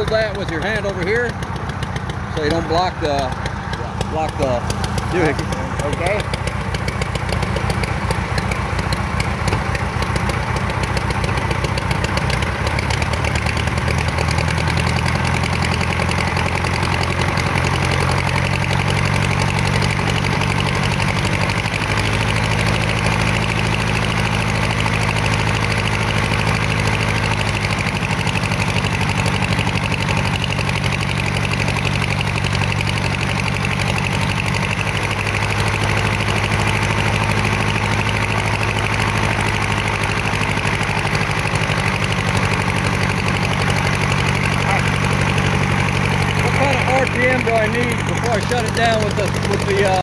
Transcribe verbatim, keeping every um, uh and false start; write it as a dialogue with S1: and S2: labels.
S1: hold that with your hand over here so you don't block the block the doohickey.
S2: Okay.
S1: R P M do I need before I shut it down with the with the uh